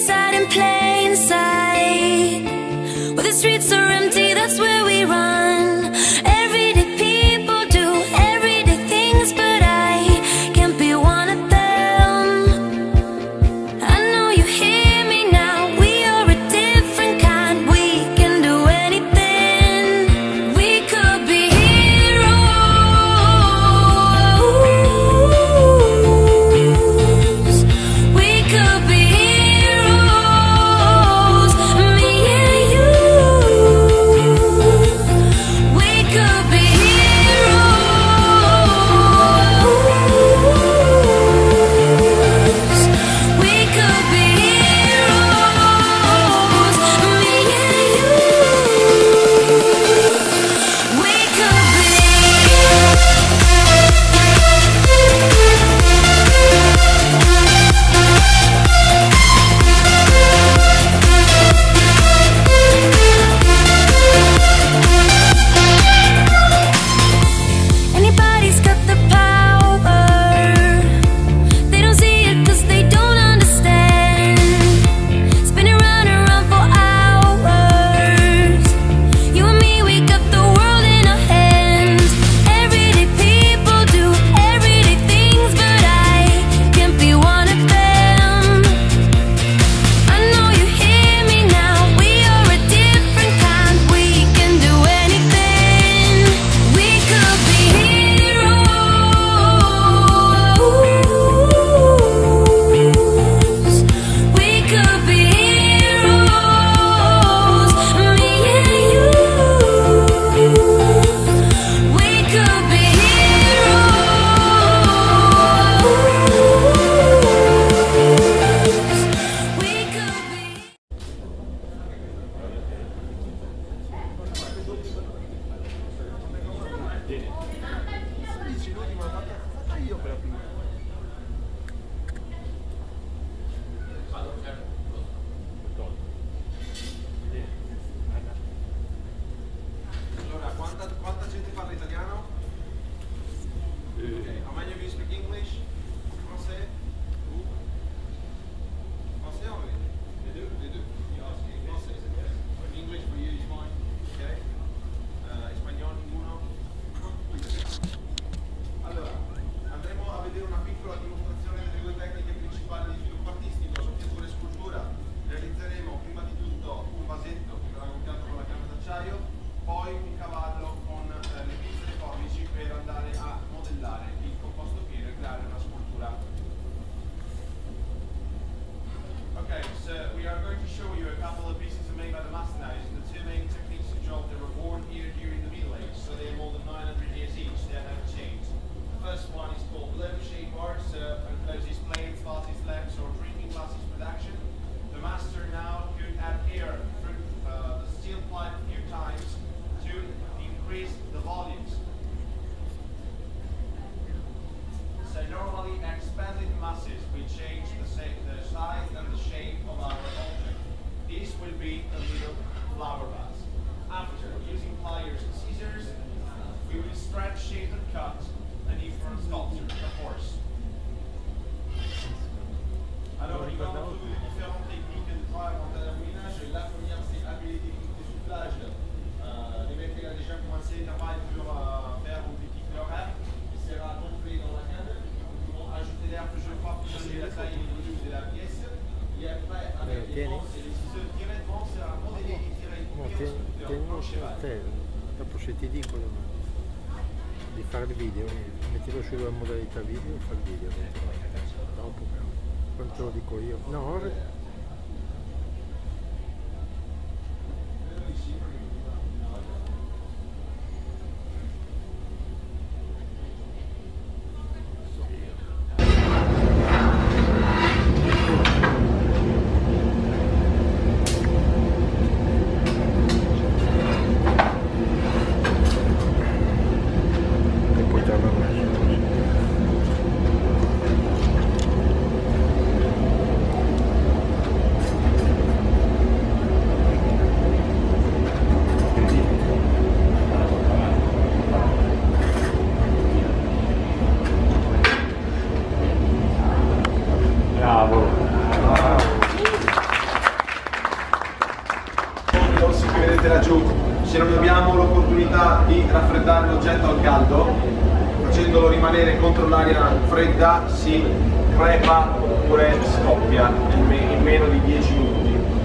inside in plain sight. Where the streets are empty, that's where we run. Everyday people do everyday things, but I can't be one of them. I know you hear me now, we are a different kind. We can do anything. We could be heroes. We could be heroes, me and you. We could be heroes. We could be heroes, me and you. We could be. Anybody's got the power. They don't see it 'cause they don't understand. Spinning round and round for hours. You and me, we got the world in our hands. Everyday people do everyday things, but I can't be one of them. I know you hear me now, we are a different kind. We can do anything. We could be heroes. We could be heroes, me and you. We could be heroes. We could be. Allora, quanta gente parla italiano? Okay. How many of you speak English? Français? Ou? Français ou anglais? Les deux? Les deux. You ask in français, yes. English for you is fine. Okay. Spagnolo, ninguno? Allora, andremo a vedere una piccola dimostrazione delle due tecniche principali di sviluppo artistico, soffiatura e scultura. Realizzeremo prima di tutto un vasetto che verrà gonfiato con la canna d'acciaio, poi un cavallo con le pinze e le forbici per andare a modellare il composto pieno e creare una scultura. Okay, so we are going to show you a couple of pieces made by the master knives. The two main techniques to job, they were born here during the Middle Age, so they are more than 900 years each. They have never changed. The first one is called Lever-shaped bar, so encloses plates, vases, lamps, or drinking glasses with action. The master now could add air through the steel pipe a few times to increase the volumes. So normally expanded masses will change the size and the shape of our object. This will be a little flower vase. After using pliers and scissors, we will stretch, shape and cut a different sculpture, of course. Alors, il va en trouver différentes techniques de travail en terminage. La première, c'est habilité de soufflage. Les mecs qui ont déjà commencé le travail pour faire un petit fleuret qui sera gonflé dans la canne. Ils vont ajouter l'air que je crois pour changer la taille et le volume de la pièce. Et après, avec les pinces et les ciseaux directement, sera modellé et tiré en cheval. Dopo se ti dicono di fare il video, mettilo sulla modalità video e fa il video. Dopo però, quando te lo dico io. No, ora... portare l'oggetto al caldo, facendolo rimanere contro l'aria fredda, si crepa oppure scoppia in meno di 10 minuti.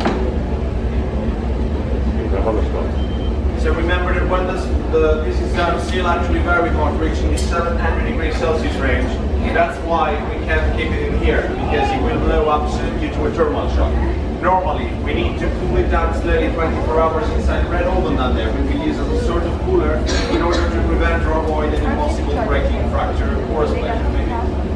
So remember that when the pieces are still actually very hot, reaching the 700 degrees Celsius range, that's why we can't keep it in here, because it will blow up soon due to a thermal shock. Normally, we need to cool it down slowly 24 hours inside the red oven down there. We will use as a sort of cooler in order to prevent or avoid any possible breaking, fracture, or splinter maybe.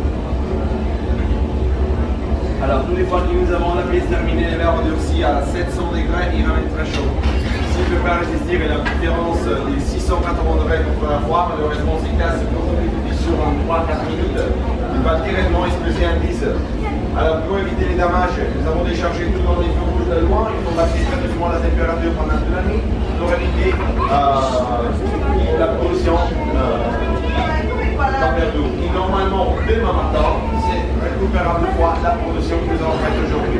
Alors, tous les fois que nous avons la pièce terminée, les verres durcis à 700 degrés, il va être très chaud. S'il ne peut pas résister, et la différence des 680 degrés contre la froid, malheureusement, c'est casse sur 3-4 minutes. Il va directement exploser en 10 heures. Alors, pour éviter les dommages, nous avons déchargé tout dans les feux rouges de loin. Il faut passer pratiquement la température pendant toute la nuit pour éviter la pollution température. Et normalement, demain matin, c'est récupérable fois la pollution que nous avons faite aujourd'hui.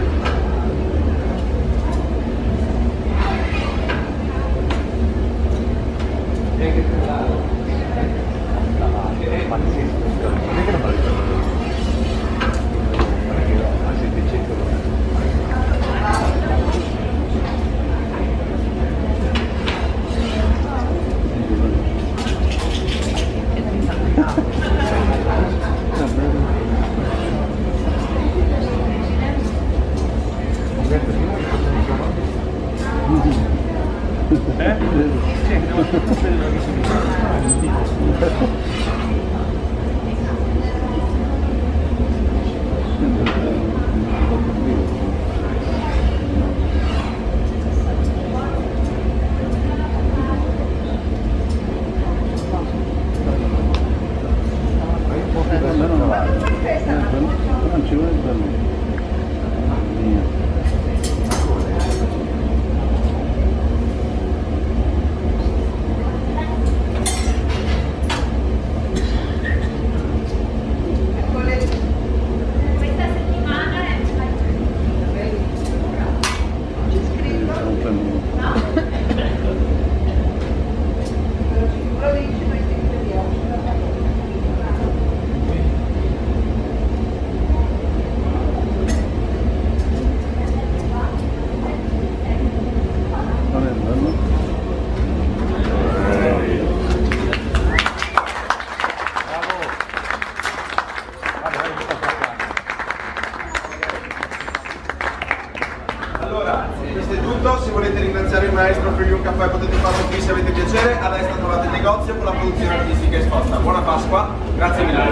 Questo è tutto, se volete ringraziare il maestro per un caffè potete farlo qui se avete piacere, a destra trovate il negozio con la produzione artistica esposta. Buona Pasqua, grazie mille.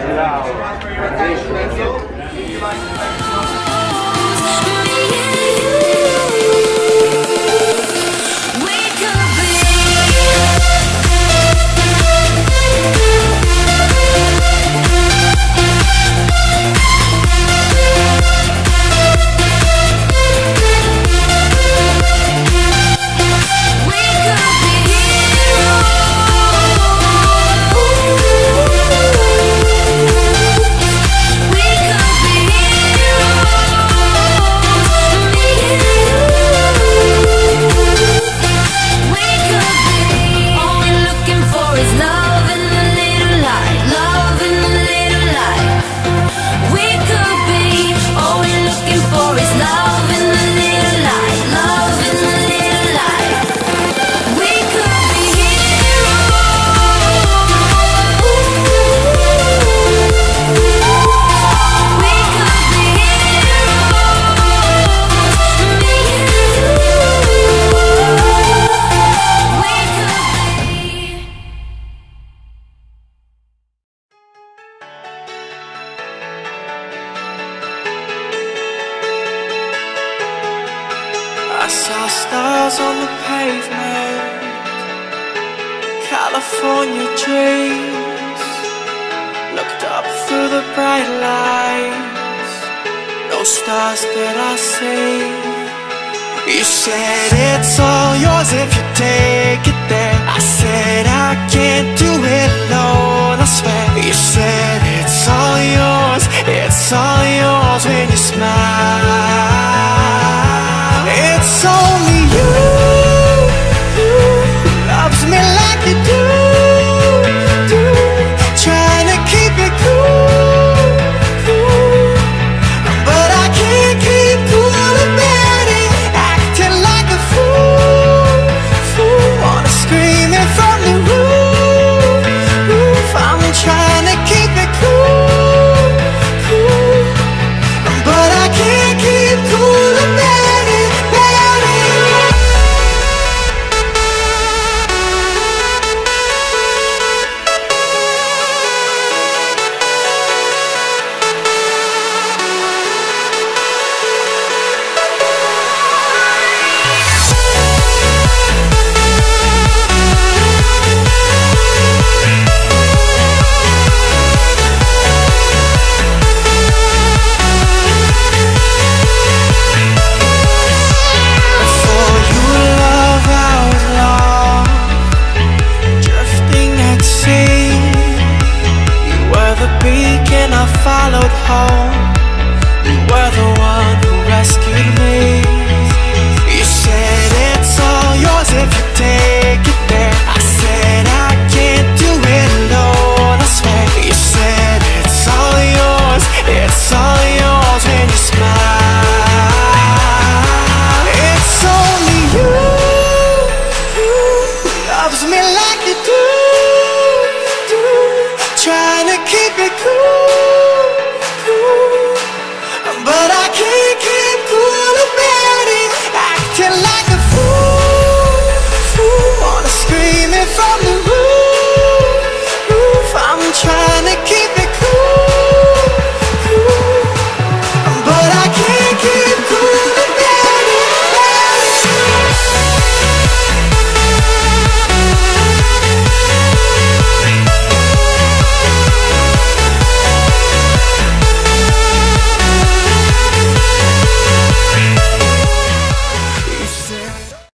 I saw stars on the pavement, California dreams. Looked up through the bright lights, no stars did I see. You said it's all yours if you take it there. I said I can't do it alone, I swear. You said it's all yours when you smile. It's only you who loves me like you do. the beacon I followed home. You were the one who rescued me. You said it's all yours if you take it there. I said I can't do it alone, I swear. You said it's all yours when you smile. It's only you who loves me like you do, trying to keep it cool.